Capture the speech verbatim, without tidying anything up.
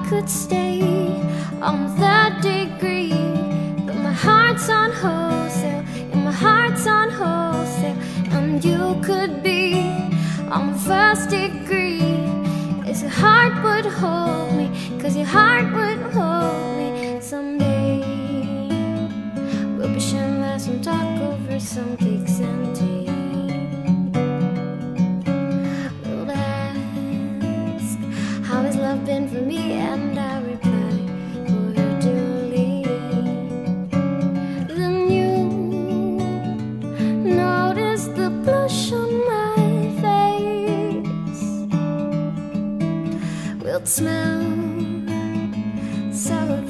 could stay on that degree, but my heart's on wholesale, and my heart's on wholesale. And you could be on the first degree, as your heart would hold me, 'cause your heart would hold me. Someday we'll be sharing laughs and talk over some cakes and tea. We'll ask, how has love been for me? And I reply, cordially. Then you notice the blush on my face. We'll smell sour